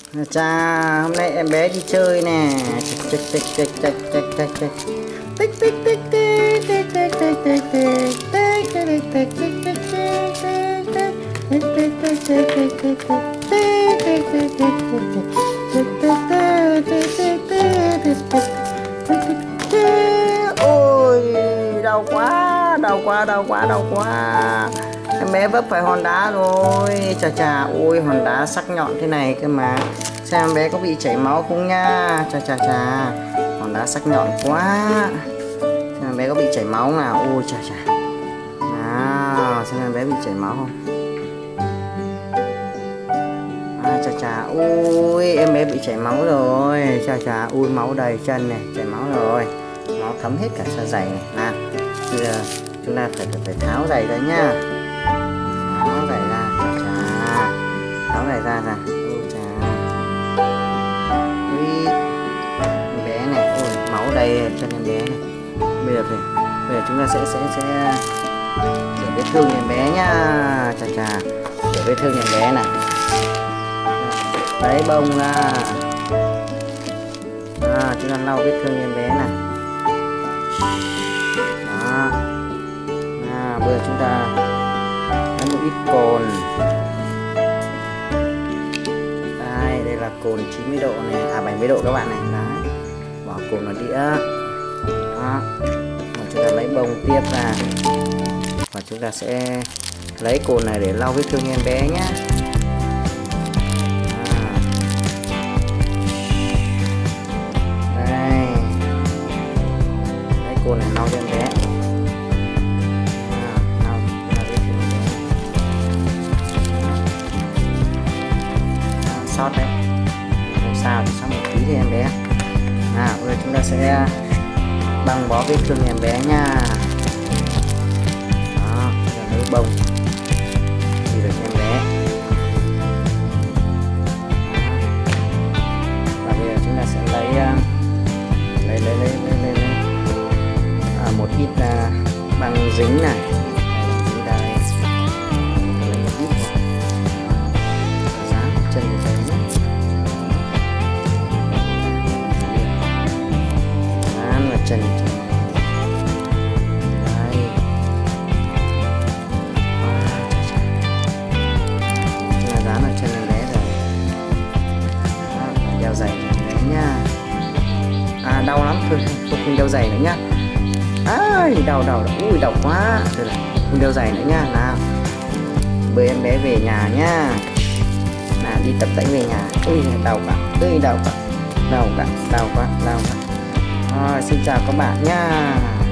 Chà, hôm nay em bé đi chơi nè. Tích tích tích tích tích tích tích tích tích tích tích tích tích tích tích tích. Ôi, đau quá, đau quá, đau quá, đau quá. Em bé vấp phải hòn đá rồi. Chà chà, ôi hòn đá sắc nhọn thế này cơ mà. Xem em bé có bị chảy máu không nha. Chà chà chà, hòn đá sắc nhọn quá. Xem em bé có bị chảy máu nào. Ôi chà chà. Nào, xem em bé bị chảy máu không. Chà chà, ui em bé bị chảy máu rồi. Chà chà, ui máu đầy chân này, chảy máu rồi. Máu thấm hết cả dạ dày này. Nào, bây giờ chúng ta phải tháo giày ra nhá. Tháo giày ra, chà chà. Tháo giày ra ra. Ui chà. Ui em bé này, ui máu đầy chân em bé này. Bây giờ chúng ta sẽ rửa vết thương em bé nhá. Chà chà, rửa vết thương em bé này. Lấy bông ra. Chúng ta lau vết thương em bé này. Đó. Bây giờ chúng ta lấy một ít cồn. Đây là cồn 90 độ này, 70 độ các bạn này. Đấy. Bỏ cồn vào đĩa. Đó. Và chúng ta lấy bông tiếp ra. Và chúng ta sẽ lấy cồn này để lau vết thương em bé nhé. Cồn này lau cho em bé. Lau vết thương em bé. Sót đấy, không sao, chỉ sót một tí thì em bé. Bây giờ chúng ta sẽ băng bó vết thương em bé nha. Đó, lấy bông đi được em bé. Và bây giờ chúng ta sẽ lấy một ít băng dính này. Chúng ta lấy một ít dán chân của em nhé. Dán vào chân. Đây. Chúng ta dán vào chân em bé rồi. Đeo giày cho em bé nha. Đau lắm, thôi không đeo giày nữa nhá. Đau, ui đau quá. Thôi là không đeo giày nữa nha. Nào, bơi em bé về nhà nhá. Nào, đi tập tễnh về nhà. Ui đau quá, đau quá. Rồi, xin chào các bạn nha.